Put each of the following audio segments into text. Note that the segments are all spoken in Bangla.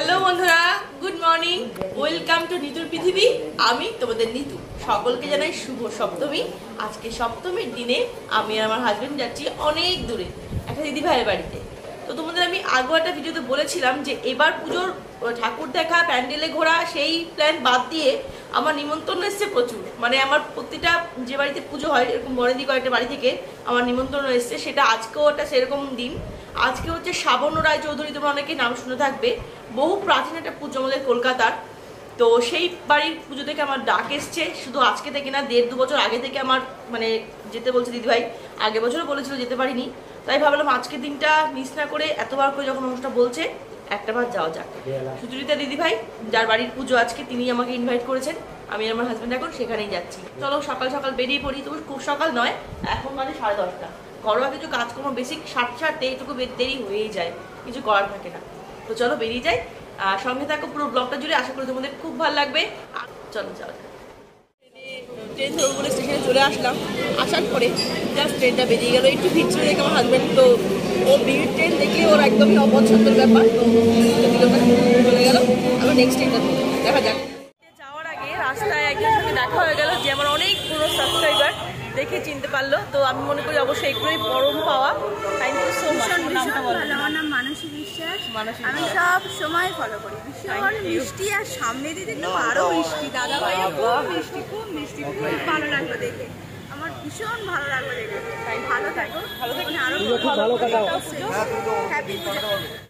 হ্যালো বন্ধুরা, গুড মর্নিং, ওয়েলকাম টু নিতুর পৃথিবী। আমি তোমাদের নিতু। সকলকে জানাই শুভ সপ্তমী। আজকে সপ্তমীর দিনে আমি আর আমার হাজবেন্ড যাচ্ছি অনেক দূরে একটা দিদি ভাইয়ের বাড়িতে। তো তোমাদের আমি আগেও একটা ভিডিওতে বলেছিলাম যে এবার পুজোর ঠাকুর দেখা, প্যান্ডেলে ঘোরা সেই প্ল্যান বাদ দিয়ে আমার নিমন্ত্রণ এসছে প্রচুর। মানে আমার প্রতিটা যে বাড়িতে পুজো হয় এরকম বনেদি কয়েকটা বাড়ি থেকে আমার নিমন্ত্রণ এসছে। সেটা আজকেও একটা সেরকম দিন। আজকে হচ্ছে শ্রাবণ রায়চৌধুরী, তোমরা অনেকে নাম শুনে থাকবে, বহু প্রাচীন একটা পুজো আমাদের কলকাতার। তো সেই বাড়ির পুজো থেকে আমার ডাক এসছে, শুধু আজকে থেকে না, 1.5-2 বছর আগে থেকে আমার মানে যেতে বলছে দিদিভাই। আগের বছরও বলেছিল, যেতে পারিনি। তাই ভাবলাম আজকের দিনটা মিস না করে, এতবার করে যখন অনুষ্ঠানটা বলছে একটাবার যাওয়া যাক। সুচরিতা দিদিভাই যার বাড়ির পুজো আজকে, তিনি আমাকে ইনভাইট করেছেন। আমি আমার হাজব্যান্ড এখন সেখানেই যাচ্ছি। চলো সকাল সকাল বেরিয়ে পড়ি। তবু খুব সকাল নয়, এখন মানে 10:30। ঘরোয়া কিছু কাজকর্ম বেশি সারতে এইটুকু দেরি হয়েই যায়, কিছু করার থাকে না। তো চলো বেরিয়ে যাই। সঙ্গে থাকো পুরো ব্লগটা জুড়ে, আশা করি তোমাদের খুব ভালো লাগবে। চলো যাওয়া যাক। ট্রেন ধরবো বলে স্টেশনে চলে আসলাম। আসার পরে জাস্ট ট্রেনটা বেরিয়ে গেল। একটু ভিড় ছিল দেখে আমার হাজব্যান্ড, তো ও ভিড় ট্রেন দেখলে ওর একদমই অপছন্দের ব্যাপার। তো চলে গেল। আমরা নেক্সট ট্রেনটা দেখা যাক। যাওয়ার আগে রাস্তায় একজনের সঙ্গে দেখা হয়ে গেল যে আমার অনেক পুরো সাবস্ক্রাইবার, দেখে চিনতে পারলো। তো আমি মনে করি অবশ্যই এগুলোই পরম পাওয়া। Thank you so much. আমার নাম মানসী বিশ্বাস। আমি সব সময় ফলো করি। ভীষণ মিষ্টি, আর সামনে দিদি তো আরো মিষ্টি। দাদা ভাই খুব মিষ্টি, খুব মিষ্টি, খুব ভালো লাগলো দেখে। আমার ভীষণ ভালো লাগলো দেখে। তাই ভালো থাকো, ভালো থাকো, আরো ভালো কাটাও। হ্যাপি পুজো।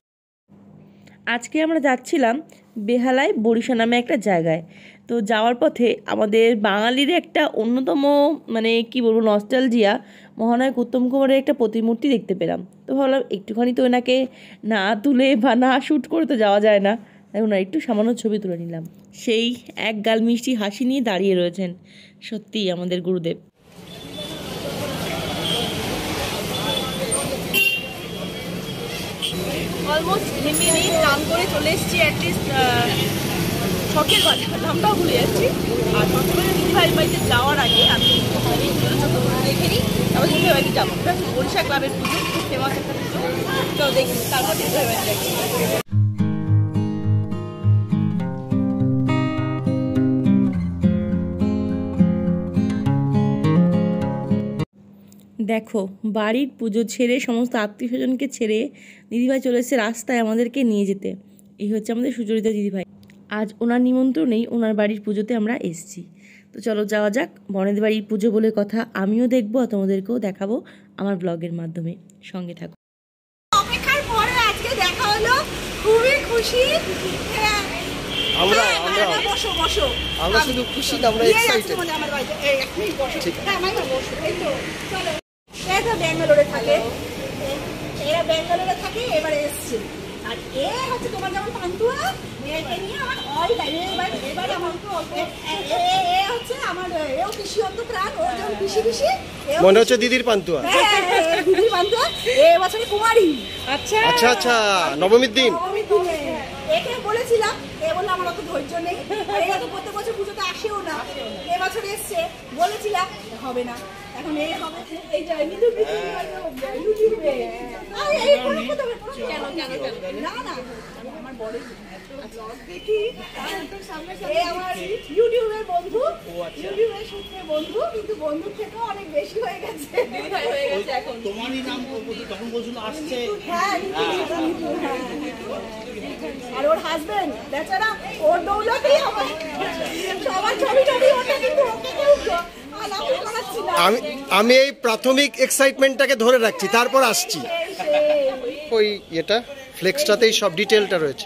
আজকে আমরা যাচ্ছিলাম বেহালায় বরিশা নামে একটা জায়গায়। তো যাওয়ার পথে আমাদের বাঙালির একটা অন্যতম মানে কি বলবো নস্টালজিয়া, মহানায়ক উত্তম কুমারের একটা প্রতিমূর্তি দেখতে পেলাম। তো ভাবলাম একটুখানি তো ওনাকে না তুলে বা না শ্যুট করে তো যাওয়া যায় না, তাই ওনার একটু সামান্য ছবি তুলে নিলাম। সেই এক গাল মিষ্টি হাসি নিয়ে দাঁড়িয়ে রয়েছেন সত্যিই আমাদের গুরুদেব। অলমোস্ট ঘেমে নেই, স্নান করে চলে এসেছি। অ্যাটলিস্ট শখের বাজার নামটাও ভুলে যাচ্ছি। আর সকালে দিদিভাই বাড়িতে যাওয়ার আগে আমি দেখে নিই, তারপর দিদিভাই বাড়িতে যাবো। বরিশা ক্লাবের পুজো, খুব ফেমাস একটা পুজো। চলো দেখি, তারপর দিদিভাই বাড়িতে যাচ্ছি। দেখো, বাড়ির পুজো ছেড়ে, সমস্ত আত্মীয় স্বজনকে ছেড়ে দিদিভাই চলে এসেছে রাস্তায় আমাদেরকে নিয়ে যেতে। এই হচ্ছে আমাদের সুচরিতা দিদিভাই। আজ ওনার নিমন্ত্রণেই ওনার বাড়ির পুজোতে আমরা এসেছি। তো চলো যাওয়া যাক। বনেদি বাড়ির পুজো বলে কথা, আমিও দেখবো আর তোমাদেরকেও দেখাবো আমার ব্লগের মাধ্যমে। সঙ্গে থাকো। অপেক্ষার পরে আজকে দেখা হলো, খুবই খুশি। আমরা শুধু খুশি না, আমরা এক্সাইটেড। আমার বাড়িতে এই এক মিনিট বসো। হ্যাঁ, আমি বসো। এই তো চলো। এটা ব্যাঙ্গালোরে থাকে, এরা ব্যাঙ্গালোরে থাকে, এবারে এসছে। আর এ হচ্ছে তোমার যেমন পান্তুয়া, একে নিয়ে আমার অল টাইম। এবার আমার এ হচ্ছে আমার, এও কৃষি অন্তপ্রাণ, ও যেমন কৃষি মনে হচ্ছে দিদির পান্তুয়া। হ্যাঁ, দিদির পান্তুয়া। এ বছরে কুমারী। আচ্ছা আচ্ছা আচ্ছা, নবমীর দিন। একে বলেছিলাম, এ বললো আমার অত ধৈর্য নেই, এরা তো প্রত্যেক বছর পুজোতে আসেও না। এবছর এসছে, বলেছিলাম হবে না, এখন এ হবে। এই যে ইউটিউবে না না আমার বড় দেখি, আমার ইউটিউবের বন্ধু, ইউটিউবের সূত্রে বন্ধু, কিন্তু বন্ধুর থেকেও অনেক বেশি হয়ে গেছে। এখন তোমারই নাম তখন বলছিল আসছে। হ্যাঁ, আর ওর হাজবেন্ড বেচারা, ওর দৌলতেই আমার সবার ছবি টবি ওঠে, কিন্তু ওকে কেউ আমি এই প্রাথমিক এক্সাইটমেন্টটাকে ধরে রাখছি, তারপর আসছি। ওই এটা ফ্লেক্সটাতেই সব ডিটেলটা রয়েছে।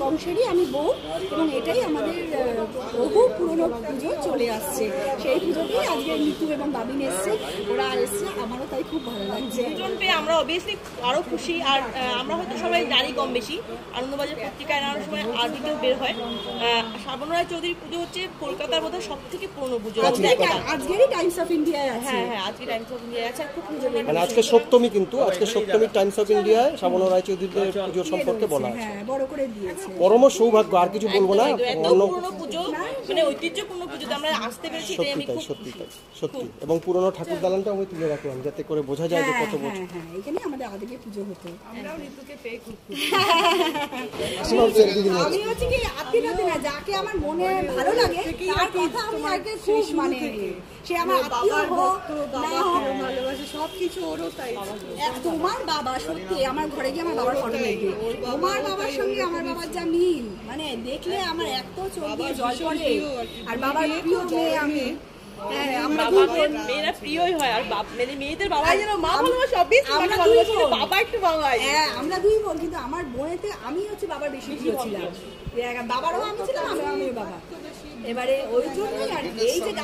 বংশেরই আমি বউ, এবং এটাই আমাদের বহু পুরনো পুজো চলে আসছে। সেই পুজোতেই আজকে নিতু এবং বাবিন এসছে, ওরা এসছে, আমারও তাই খুব ভালো লাগছে। দুজন পেয়ে আমরা অবভিয়াসলি আরো খুশি। আর আমরা হয়তো সবাই জানি কম বেশি, আনন্দবাজার পত্রিকায় নানান সময় আর্টিকেল বের হয়। শ্রাবণ রায় চৌধুরীর পুজো হচ্ছে কলকাতার মধ্যে সব থেকে পুরনো পুজো। আজকেরই টাইমস অফ ইন্ডিয়ায় আছে। হ্যাঁ হ্যাঁ, আজকে টাইমস অফ ইন্ডিয়া আছে। খুব পুজো মানে আজকে সপ্তমী, কিন্তু আজকে সপ্তমী টাইমস অফ ইন্ডিয়ায় শ্রাবণ রায় চৌধুরীর পুজো সম্পর্কে বলা আছে। হ্যাঁ, বড় করে দিয়েছে। পরম সৌভাগ্য, আর কিছু বলবো না। পুরনো পুজো মানে ঐতিহ্যপূর্ণ পুজোতে আমরা আসতে পেরেছি, এটাই আমি খুব সত্যি তাই, সত্যি। এবং পুরনো ঠাকুর দালানটাও আমি তুলে রাখলাম যাতে করে বোঝা যায় যে কত বছর। হ্যাঁ, এখানে আমাদের আগে পুজো হতো। আমরাও নিতুকে পেয়ে খুব আমি হচ্ছে কি আত্মীয়তা না, যাকে আমার মনে ভালো লাগে তার কথা আমি আগে খুব মানে, সে আমার আত্মীয় হোক না হোক, ভালোবাসে সবকিছু ওরও তাই। তোমার বাবা সত্যি, আমার ঘরে গিয়ে আমার বাবার ফটো দেখবে, তোমার বাবার সঙ্গে আমার বাবার যা মিল, মানে দেখলে আমার এত চোখ দিয়ে জল পড়ে। আর বাবার প্রিয় মেয়ে আমি। হ্যাঁ, আমরা মেয়েরা প্রিয়ই হয়। আর মানে মেয়েদের বাবাই যেন মা ভালোবাসে, আমরা বাবা একটু বাবাই। হ্যাঁ, আমরা দুই বোন, কিন্তু আমার বোনেতে আমি হচ্ছে বাবার বেশি প্রিয় ছিলাম। বাবারও আমি ছিলাম, আমিও বাবা। এবারে ওই জন্যই আর এই যে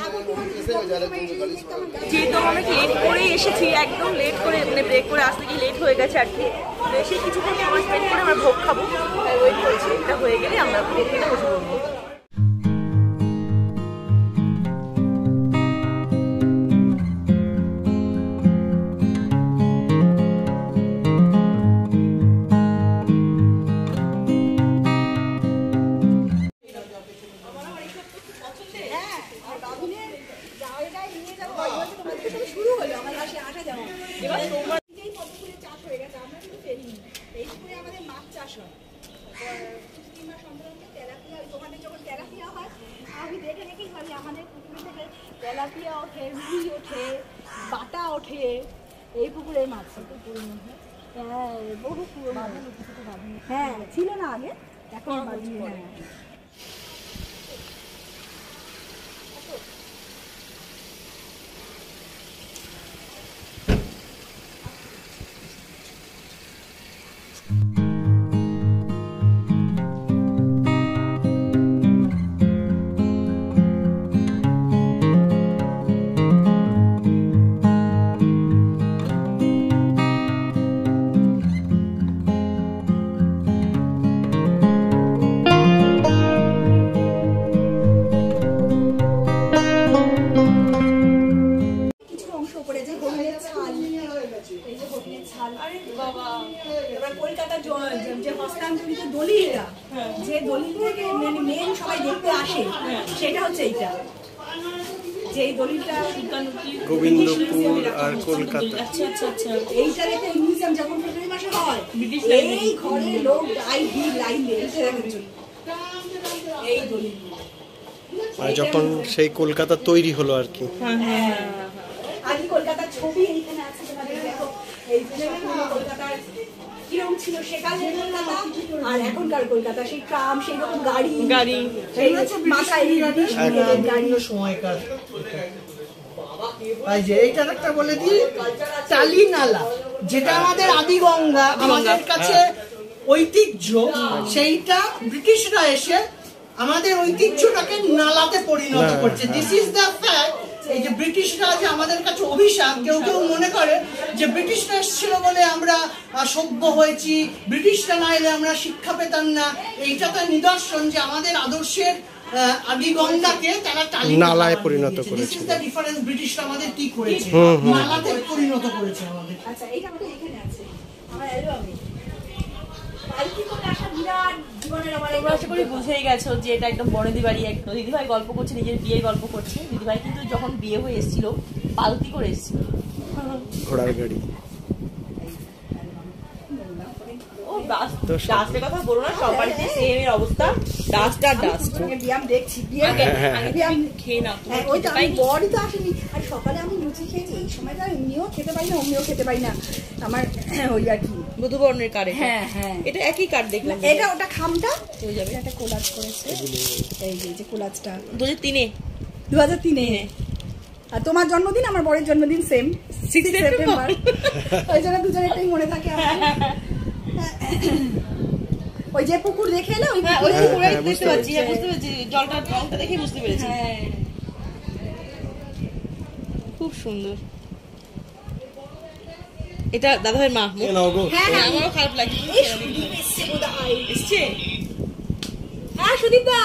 যেহেতু আমরা লেট করে এসেছি, একদম লেট করে মানে ব্রেক করে আসতে গিয়ে লেট হয়ে গেছে আর কি। সেই কিছুক্ষণ আমরা স্পেন্ড করে আমরা ভোগ খাবো, ওয়েট করছি। এটা হয়ে গেলে আমরা ভোগ খেতে বসে পড়বো। তেলাপিয়া ওঠে, রুই ওঠে, বাটা ওঠে এই পুকুরের মাছ। হ্যাঁ, বহু পুরনো। হ্যাঁ, ছিল না আগে, এখন কলকাতার যে হস্তান্তরিত দলিলটা, যে দলিলটাকে মেন সবাই দেখতে আসে, সেটা হচ্ছে এইটা। যে দলিলটা গোবিন্দপুর আর কলকাতা, এইটা দেখে মিউজিয়াম যখন ফেব্রুয়ারি মাসে হয়, এই ঘরে লোক লাইন এই দলিল, আর যখন সেই কলকাতা তৈরি হলো আর কি। আগে কলকাতার ছবি এইখানে আছে, তোমাদের দেখো এই কলকাতার কিরকম ছিল সেকালের কলকাতা আর এখনকার কলকাতা, সেই ট্রাম, সেই রকম গাড়ি, সেই মাথায় গাড়ি সময়কার। এই যে এইটার একটা বলে দিই, টালি নালা, যেটা আমাদের আদি গঙ্গা, আমাদের কাছে ঐতিহ্য, সেইটা ব্রিটিশরা এসে আমাদের ঐতিহ্যটাকে নালাতে পরিণত করছে। This is the fact. এই যে ব্রিটিশরা যে আমাদের কাছে অভিশাপ, কেউ কেউ মনে করে যে ব্রিটিশরা এসেছিল বলে আমরা সভ্য হয়েছি, ব্রিটিশরা না এলে আমরা শিক্ষা পেতাম না। এইটা তার নিদর্শন যে আমাদের আদর্শের আদি গঙ্গাকে তারা নালায় পরিণত করেছে। ডিফারেন্স, ব্রিটিশরা আমাদের কি করেছে, নালাতে পরিণত করেছে আমাদের। আচ্ছা, এইটা আমাদের এখানে আছে আমার অ্যালবামে। আশা করি বুঝেই গেছো যে এটা একদম বনেদি বাড়ি। একদম দিদিভাই গল্প করছে, নিজের বিয়ের গল্প করছে। দিদিভাই কিন্তু যখন বিয়ে হয়ে এসেছিল পালকি করে এসেছিল, ঘোড়ার গাড়ি। ডাস্টের কথা বলো না, সবার যে সেম এর অবস্থা, ডাস্ট আর ডাস্ট। ব্যায়াম দেখছি, খেয়ে না বড়ই তো আসেনি। আর সকালে আমি লুচি খেয়েছি, এই সময়টা এমনিও খেতে পারি না, অমনিও খেতে পারি না। আমার ওই আর কি মধুবর্ণের কার্ড। হ্যাঁ হ্যাঁ, এটা একই কার্ড দেখলাম। এটা ওটা খামটা হয়ে যাবে। একটা কোলাজ করেছে, এই যে কোলাজটা 2003-এ। আর তোমার জন্মদিন, আমার বরের জন্মদিন সেম, 6 সেপ্টেম্বর। ওই জন্য দুজনেরটাই মনে থাকে আমার। ওই যে পুকুর দেখে এলে ওই হ্যাঁ ওই পুকুরে দেখতে পাচ্ছি, হ্যাঁ বুঝতে পেরেছি, জলটা দেখে বুঝতে পেরেছি। হ্যাঁ খুব সুন্দর। এটা দাদাভাইয়ের মা। হ্যাঁ হ্যাঁ আমারও খারাপ লাগছে। এই সুদীপ এসছে বোধহয়। এসছে? হ্যাঁ সুদীপ দা,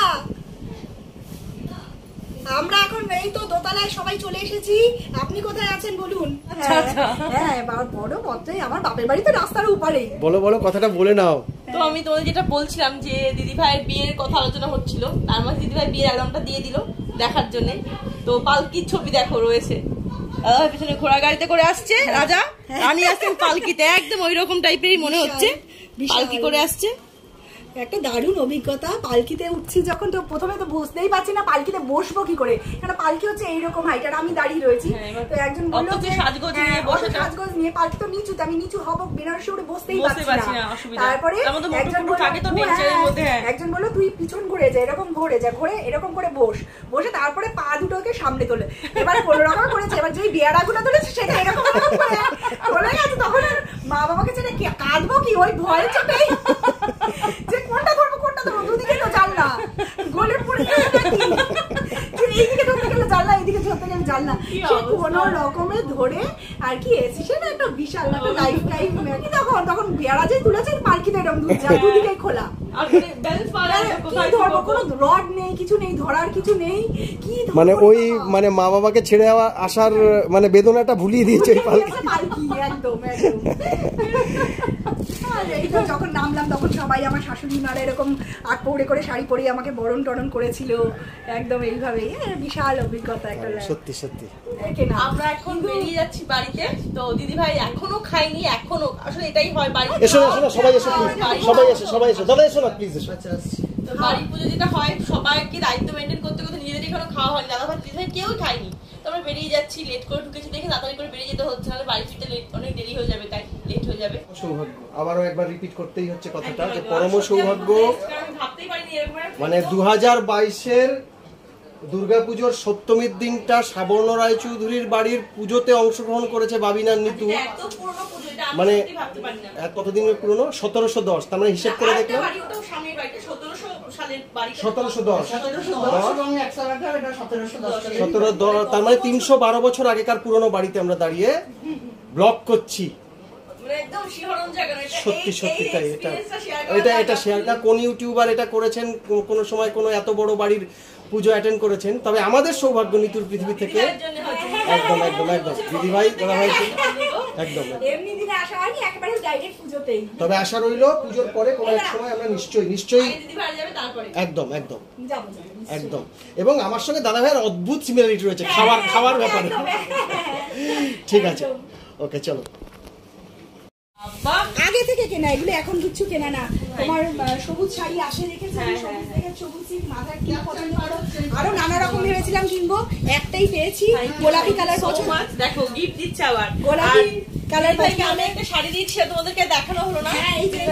আমরা এখন এই তো দোতলায় সবাই চলে এসেছি, আপনি কোথায় আছেন বলুন? হ্যাঁ বড় পথে আমার বাপের বাড়ি তো রাস্তার উপরে। বলো বলো, কথাটা বলে নাও। তো আমি তোমাদের যেটা বলছিলাম যে দিদি ভাইয়ের বিয়ের কথা আলোচনা হচ্ছিল, তার মধ্যে দিদি ভাই বিয়ের অ্যালবামটা দিয়ে দিল দেখার জন্য। তো পালকির ছবি দেখো রয়েছে, দাদা পিছনে ঘোড়া গাড়িতে করে আসছে, রাজা রানী আসছেন পালকিতে, একদম ওই রকম টাইপেরই মনে হচ্ছে, পালকি করে আসছে। একটা দারুণ অভিজ্ঞতা। পালকিতে উঠছি যখন, তো প্রথমে তো বুঝতেই পারছি না পালকিতে বসবো কি করে, কারণ পালকি হচ্ছে এইরকম হাইট আর আমি দাঁড়িয়ে রয়েছি। তো একজন বললো যে সাজগোজ নিয়ে পালকি তো নিচুতে, আমি নিচু হবো বেনারসি উঠে বসতেই পারছি না। তারপরে একজন বললো তুই পিছন ঘুরে যা, এরকম ঘুরে যা, ঘুরে এরকম করে বসে তারপরে পা দুটোকে সামনে তোলে। এবার কোনো রকম করেছে, এবার যেই বেয়ারাগুলো তুলেছে সেটা এরকম চলে গেছে। তখন মা বাবাকে ছেড়ে কাঁদবো কি ওই ভয় চোটেই, যে কোনটা ধরবো দুদিকে তো জানলা গলে পড়ে এইদিকে ধরতে গেলে জানলা, এইদিকে ধরতে গেলে জানলা, সে কোনো রকমে ধরে আর কি এসি। সে না একটা বিশাল একটা লাইফ টাইম। তখন বেড়া যে তুলেছে পালকিতে এরকম দুদিকে খোলা, ধরবো কোনো রড নেই, কিছু নেই, ধরার কিছু নেই, কি মানে ওই মানে মা বাবাকে ছেড়ে আসার মানে বেদনাটা ভুলিয়ে দিয়েছে পালকি। একদম যখন নামলাম তখন সবাই আমার শাশুড়ি মারা এরকম আট পৌড়ে করে শাড়ি পরে আমাকে বরণ টরণ করেছিল, একদম এইভাবেই। বিশাল অভিজ্ঞতা একটা। সত্যি সত্যি। আমরা এখন বেরিয়ে যাচ্ছি বাড়িতে। তো দিদি ভাই এখনো খাইনি, এখনো আসলে এটাই হয় বাড়িতে। এসো সবাই এসো, সবাই এসো দাদা, এসো না প্লিজ এসো। তো বাড়ির পুজো যেটা হয় সবাইকে দায়িত্ব মেনটেন করতে করতে নিজেদের এখনো খাওয়া হয়নি, দাদা ভাই দিদি ভাই কেউ খাইনি। তো আমরা বেরিয়ে যাচ্ছি, লেট করে ঢুকেছি দেখে তাড়াতাড়ি করে বেরিয়ে যেতে হচ্ছে, নাহলে বাড়ি ফিরতে অনেক দেরি হয়ে যাবে, তাই লেট হয়ে যাবে। সৌভাগ্য, আবারও একবার রিপিট করতেই হচ্ছে কথাটা, যে পরম সৌভাগ্য। আমি ভাবতেই পারিনি এরকম মানে 2022-এর দুর্গাপুজোর সপ্তমীর দিনটা সাবর্ণ রায়চৌধুরীর বাড়ির পুজোতে অংশগ্রহণ করেছে বাবিনার নিতু। মানে কতদিনের পুরনো? 1710। তার মানে হিসেব করে দেখলাম 1710, তার মানে 312 বছর আগেকার পুরনো বাড়িতে আমরা দাঁড়িয়ে ব্লগ করছি। সত্যি সত্যি তাই। এটা শেয়ার না, কোন ইউটিউবার এটা করেছেন, কোন সময় কোন এত বড় বাড়ির পুজো অ্যাটেন্ড করেছেন। তবে আমাদের সৌভাগ্য নিতুর পৃথিবী থেকে। একদম একদম একদম দিদি ভাই, দাদা ভাই, একদম। তবে আশা রইল পুজোর পরে কোনো এক সময় আমরা নিশ্চয়ই একদম একদম একদম। এবং আমার সঙ্গে দাদা ভাইয়ের অদ্ভুত সিমিলারিটি রয়েছে খাবার ব্যাপারে। ঠিক আছে, ওকে চলো। আগে থেকে কেনা এগুলো, এখন কিছু কেনা না। তোমার সবুজ শাড়ি আসে দেখেছি, সবুজ মাথার কি পছন্দ করো, আরো নানা রকম ভেবেছিলাম কিনবো, একটাই পেয়েছি গোলাপি কালার পছন্দ। দেখো গিফট দিচ্ছে আবার গোলাপি কালার। ভাইকে আমি একটা শাড়ি দিচ্ছি, তোমাদেরকে দেখানো হলো না। হ্যাঁ এই যে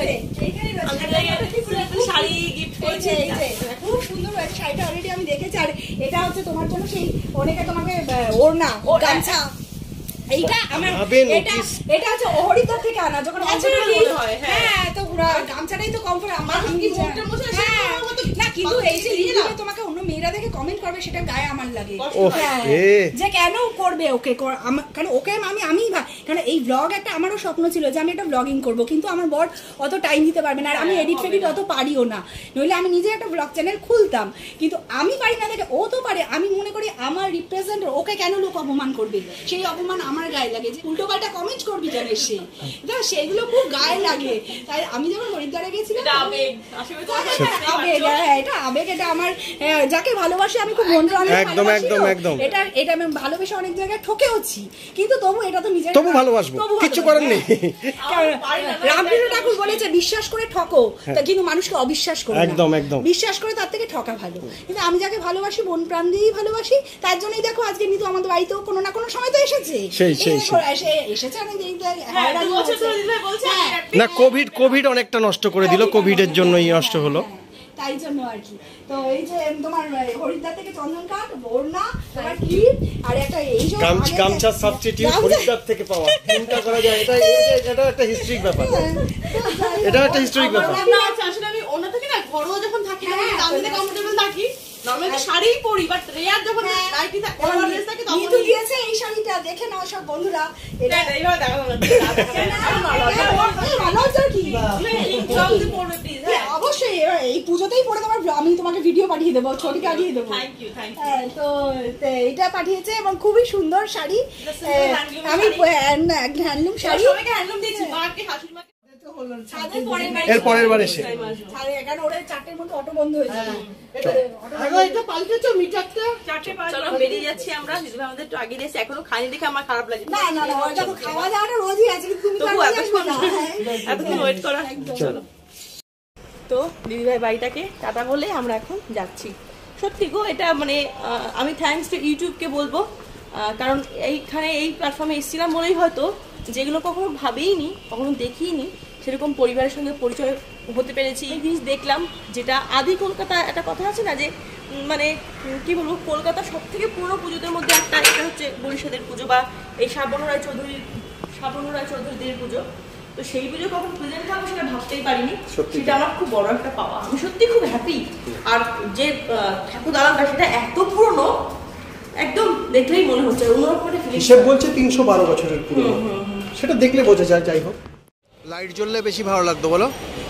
শাড়ি গিফট করেছে, খুব সুন্দর হয়েছে শাড়িটা, অলরেডি আমি দেখেছি। আর এটা হচ্ছে তোমার জন্য সেই অনেকে তোমাকে ওড়না গামছা, এইটা আমার এটা হচ্ছে হরিদ্বার থেকে আনা, যখন হ্যাঁ তো গামছাটাই তো কমফোর্ট আমার। না কিন্তু এই যে তোমাকে অন্য মেয়েরা দেখে কমেন্ট করবে সেটা গায়ে আমার লাগে, যে কেন করবে ওকে, কারণ ওকে আমি কারণ এই ব্লগ একটা আমারও স্বপ্ন ছিল যে আমি একটা ব্লগিং করবো, কিন্তু আমার বর অত টাইম দিতে পারবে না, আর আমি এডিট ফেডিট অত পারিও না, নইলে আমি নিজে একটা ব্লগ চ্যানেল খুলতাম, কিন্তু আমি পারি না দেখে ও তো পারে। আমি মনে করি আমার রিপ্রেজেন্ট, ওকে কেন লোক অপমান করবে, সেই অপমান আমার গায়ে লাগে, যে উল্টো পাল্টা কমেন্ট করবি জানিস সে, সেগুলো খুব গায়ে লাগে। তাই আমি যখন হরিদ্বারে গেছিলাম, এটা আবেগ, এটা আমার যাকে ভালোবাসি আমি খুব মন প্রাণে এটা আমি ভালোবেসে অনেক জায়গায় ঠকেওছি, কিন্তু তবু এটা তো নিজের, তবু ভালোবাসবো, কিছু করার নেই। রামকৃষ্ণ ঠাকুর বলেছে বিশ্বাস করে ঠকো, কিন্তু মানুষকে অবিশ্বাস করে একদম একদম বিশ্বাস করে তার থেকে ঠকা ভালো। কিন্তু আমি যাকে ভালোবাসি মন প্রাণ দিয়েই ভালোবাসি, তার জন্যই দেখো আজকে নিতু আমাদের বাড়িতেও কোনো না কোনো সময় তো এসেছে। না কোভিড অনেকটা নষ্ট করে দিল, কোভিডের জন্যই নষ্ট হলো, তাই জন্য আর কি। তো এই যে তোমার হরিদ্বার থেকে চন্দন কাঠ, ওড়না, তোমার ক্লিপ আর একটা এই যে গামছা সাবস্টিটিউট হরিদ্বার থেকে পাওয়া, চিন্তা করা যায়, এটা একটা হিস্ট্রিক ব্যাপার, এটা একটা হিস্ট্রিক ব্যাপার। না আসলে আমি ঘরোয়া যখন থাকি আমি কমফোর্টেবল থাকি নরমালি তো শাড়িই পরি, বাট রেয়ার যখন নাইটি থাকে ড্রেস থাকে তখন নিতু দিয়েছে এই শাড়িটা, দেখে নাও সব বন্ধুরা। এটা এইভাবে দেখানো যাচ্ছে অবশ্যই এই পুজোতেই পরে তোমার, আমি তোমাকে ভিডিও পাঠিয়ে দেবো, ছবি পাঠিয়ে দেবো। তো এটা পাঠিয়েছে এবং খুবই সুন্দর শাড়ি, আমি হ্যান্ডলুম শাড়ি এর পরের বার এসে এখানে ওরা 4টের মধ্যে অটো বন্ধ হয়েছে। বেরিয়ে যাচ্ছি আমরা, আমাদের একটু আগে দিয়েছে, এখনো খাইনি দেখে আমার খারাপ লাগে। না না না, ওটা তো খাওয়া দাওয়াটা রোজই আছে, কিন্তু তুমি এতক্ষণ ওয়েট করা। চলো তো দিদিভাই বাড়িটাকে টাটা বলে আমরা এখন যাচ্ছি। সত্যি গো, এটা মানে আমি থ্যাঙ্কস টু ইউটিউবকে বলবো, কারণ এইখানে এই প্ল্যাটফর্মে এসেছিলাম বলেই হয়তো যেগুলো কখনো ভাবেইনি, কখনো দেখিনি, সেরকম পরিবারের সঙ্গে পরিচয় হতে পেরেছি। এই জিনিস দেখলাম যেটা আদি কলকাতা, একটা কথা আছে না যে মানে কি বলবো, কলকাতার সব থেকে পুরনো পুজোদের মধ্যে একটা, এটা হচ্ছে বরিশালের পুজো বা এই শ্রাবণ রায় চৌধুরীদের পুজো। তো সেই পুজো কখন প্রেজেন্ট থাকবো সেটা ভাবতেই পারিনি, সেটা আমার খুব বড় একটা পাওয়া। আমি সত্যি খুব হ্যাপি। আর যে ঠাকুর দালানটা সেটা এত পুরনো, একদম দেখলেই মনে হচ্ছে অন্যরকম একটা ফিলিং। হিসেব বলছে 312 বছরের পুরনো, সেটা দেখলে বোঝা যায়। যাই হোক, লাইট জ্বললে বেশি ভালো লাগতো বলো।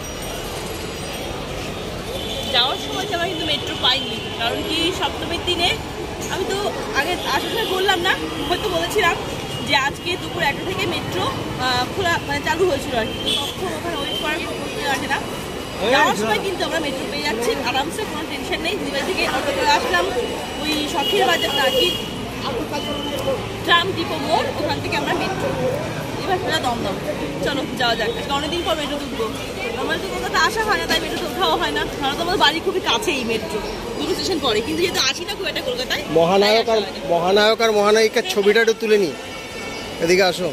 যাওয়ার সময় আমরা কিন্তু মেট্রো পাইনি, কারণ কি সপ্তমীর দিনে আমি তো আগে আসার সময় বললাম না, হয়তো বলেছিলাম যে আজকে দুপুর 1টা থেকে মেট্রো খোলা মানে চালু হয়েছিল আর কি, তখন ওখানে ওয়েট করার প্রশ্ন আসে না। যাওয়ার সময় কিন্তু আমরা মেট্রো পেয়ে যাচ্ছি আরামসে, কোনো টেনশন নেই। দিদিবাড়ি থেকে অটো করে আসলাম, ওই শখের বাজার না কি ট্রাম ডিপো মোড়, ওখান থেকে আমরা মেট্রো, এবার সেটা দমদম। চলো যাওয়া যাক, আজকে অনেকদিন পর মেট্রো তুলবো। আমার তো কলকাতা আসা হয় না, তাই মেট্রো তো খাওয়া হয় না। ধরো তো আমাদের বাড়ি খুবই কাছেই মেট্রো, 2 স্টেশন পরে, কিন্তু যেহেতু আসি না খুব একটা কলকাতায়। মহানায়ক আর মহানায়িকার ছবিটা একটু তুলে নি, এদিকে আসো।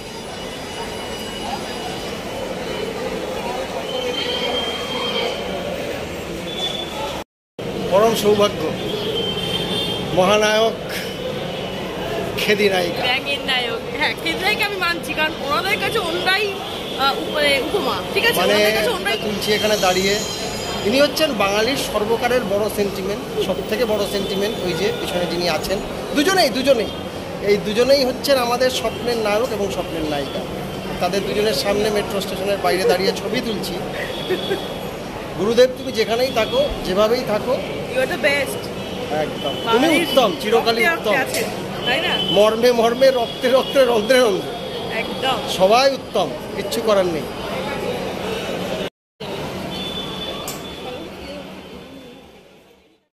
পরম সৌভাগ্য, মহানায়ক খেদি নায়িকা, ব্যাঙের নায়ক। হ্যাঁ, খেদি নায়িকা আমি মানছি, কারণ ওনাদের কাছে ওনরাই উপমা, ঠিক আছে? মানে ওনাদের কাছে ওনরাই তুলছি এখানে দাঁড়িয়ে। ইনি হচ্ছেন বাঙালির সর্বকালের বড় সেন্টিমেন্ট, সব থেকে বড় সেন্টিমেন্ট। ওই যে পিছনে যিনি আছেন, দুজনেই এই দুজনেই হচ্ছেন আমাদের স্বপ্নের নায়ক এবং স্বপ্নের নায়িকা। তাদের দুজনের সামনে মেট্রো স্টেশনের বাইরে দাঁড়িয়ে ছবি তুলছি। গুরুদেব, তুমি যেখানেই থাকো, যেভাবেই থাকো, ইউ আর দ্য বেস্ট। একদম তুমি উত্তম, চিরকালই উত্তম, তাই না? মর্মে মর্মে, রক্তে রক্তে, রন্ধ্রে রন্ধ্রে একদম সবাই উত্তম, কিচ্ছু করার নেই।